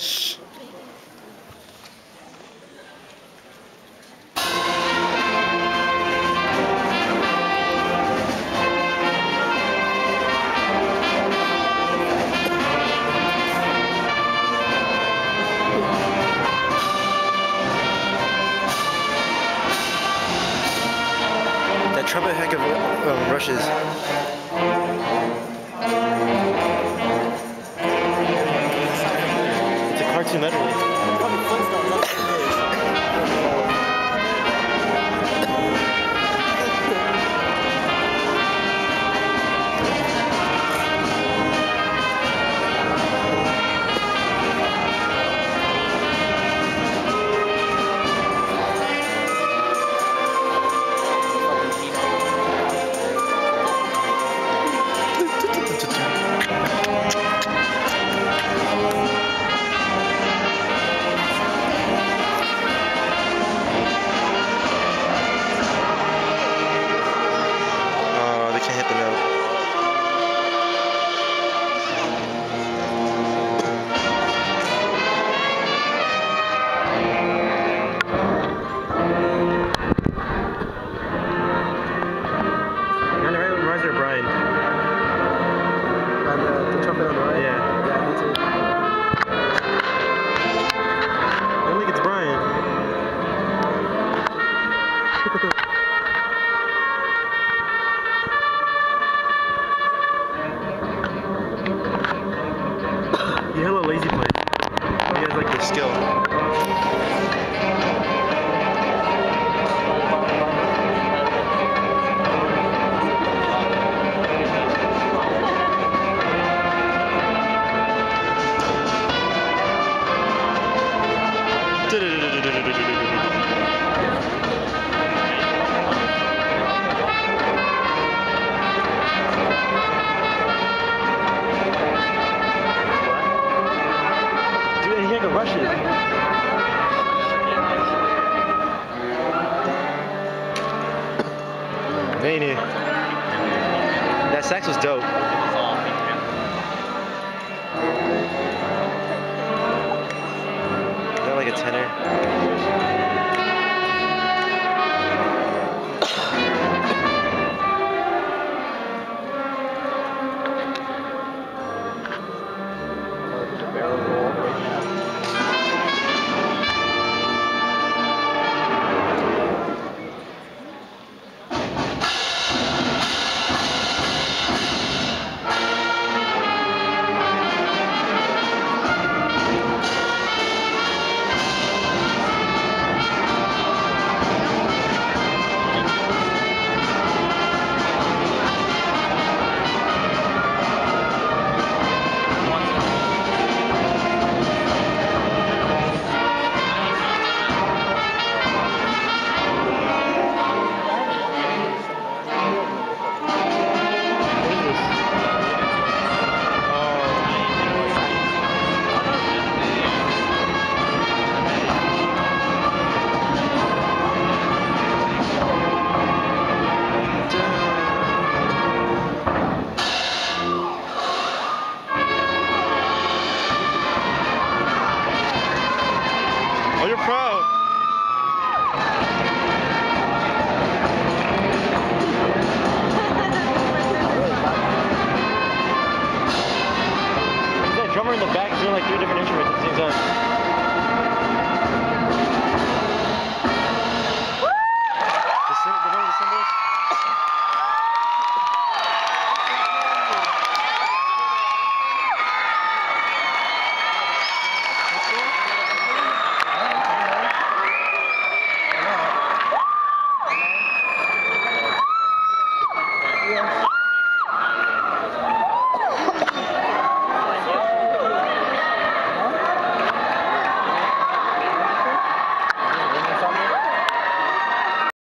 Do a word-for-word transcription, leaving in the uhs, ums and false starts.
Shh. That trumpet heck of um, rushes. It's a cartoon medley. You hella lazy play. You guys like your skill. Rushes. Ain't it? That sax was dope. Is that like a tenor? Oh, you're proud. That drummer in the back is doing like three different instruments at the same time.